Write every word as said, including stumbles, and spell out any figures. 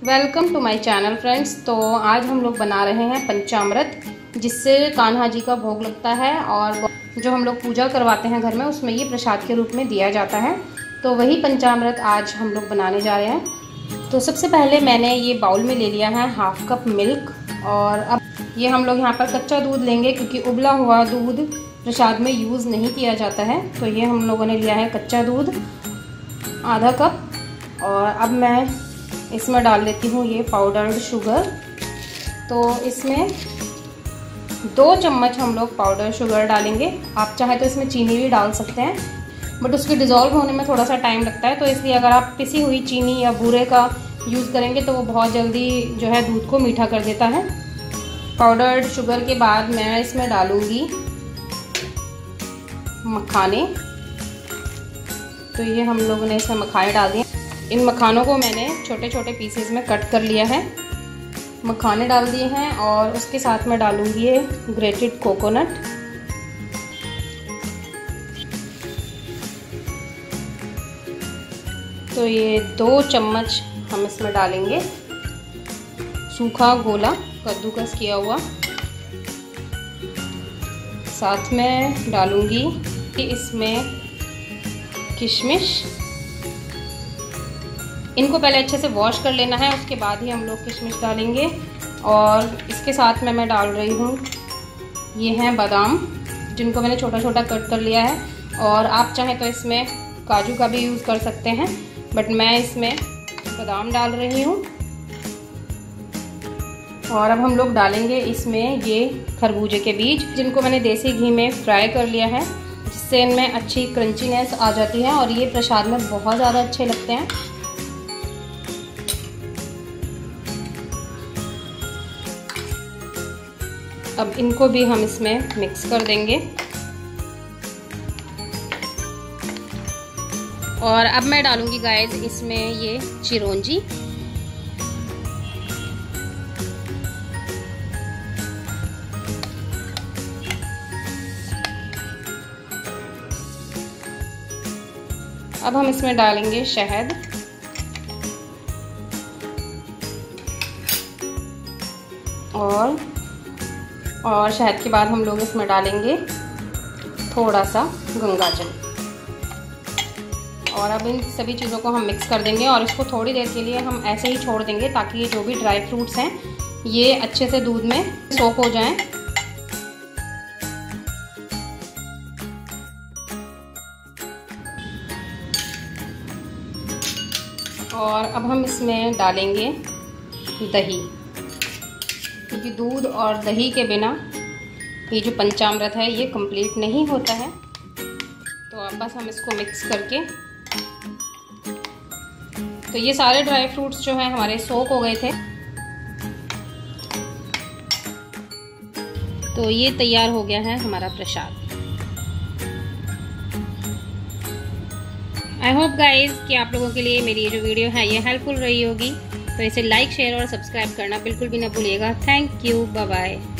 Welcome to my channel friends. तो आज हम लोग बना रहे हैं पंचामृत, जिससे कान्हा जी का भोग लगता है और जो हम लोग पूजा करवाते हैं घर में उसमें ये प्रसाद के रूप में दिया जाता है। तो वही पंचामृत आज हम लोग बनाने जा रहे हैं। तो सबसे पहले मैंने ये बाउल में ले लिया है हाफ कप मिल्क, और अब ये हम लोग यहाँ पर कच्चा दूध लेंगे क्योंकि उबला हुआ दूध प्रसाद में यूज़ नहीं किया जाता है। तो ये हम लोगों ने लिया है कच्चा दूध आधा कप, और अब मैं इसमें डाल लेती हूँ ये पाउडर्ड शुगर। तो इसमें दो चम्मच हम लोग पाउडर शुगर डालेंगे। आप चाहे तो इसमें चीनी भी डाल सकते हैं, बट उसके डिज़ोल्व होने में थोड़ा सा टाइम लगता है। तो इसलिए अगर आप पिसी हुई चीनी या बूरे का यूज़ करेंगे तो वो बहुत जल्दी जो है दूध को मीठा कर देता है। पाउडर्ड शुगर के बाद मैं इसमें डालूँगी मखाने। तो ये हम लोगों ने इसमें मखाने डाल दिए। इन मखानों को मैंने छोटे छोटे पीसेस में कट कर लिया है। मखाने डाल दिए हैं और उसके साथ में डालूंगी ये ग्रेटेड कोकोनट। तो ये दो चम्मच हम इसमें डालेंगे सूखा गोला कद्दूकस किया हुआ। साथ में डालूंगी इसमें किशमिश। इनको पहले अच्छे से वॉश कर लेना है, उसके बाद ही हम लोग किशमिश डालेंगे। और इसके साथ में मैं डाल रही हूँ ये हैं बादाम, जिनको मैंने छोटा छोटा कट कर लिया है। और आप चाहें तो इसमें काजू का भी यूज़ कर सकते हैं, बट मैं इसमें बादाम डाल रही हूँ। और अब हम लोग डालेंगे इसमें ये खरबूजे के बीज, जिनको मैंने देसी घी में फ्राई कर लिया है, जिससे इनमें अच्छी क्रंचीनेस आ जाती है और ये प्रसाद में बहुत ज़्यादा अच्छे लगते हैं। अब इनको भी हम इसमें मिक्स कर देंगे। और अब मैं डालूंगी गाइस इसमें ये चिरौंजी। अब हम इसमें डालेंगे शहद। और और शहद के बाद हम लोग इसमें डालेंगे थोड़ा सा गंगाजल। और अब इन सभी चीज़ों को हम मिक्स कर देंगे और इसको थोड़ी देर के लिए हम ऐसे ही छोड़ देंगे, ताकि ये जो भी ड्राई फ्रूट्स हैं ये अच्छे से दूध में सोक हो जाएं। और अब हम इसमें डालेंगे दही, क्योंकि दूध और दही के बिना ये जो पंचामृत है ये कंप्लीट नहीं होता है। तो अब बस हम इसको मिक्स करके, तो ये सारे ड्राई फ्रूट्स जो हैं हमारे सोक हो गए थे। तो ये तैयार हो गया है हमारा प्रसाद। आई होप गाइज कि आप लोगों के लिए मेरी ये जो वीडियो है ये हेल्पफुल रही होगी। तो इसे लाइक शेयर और सब्सक्राइब करना बिल्कुल भी ना भूलिएगा। Thank you, bye bye.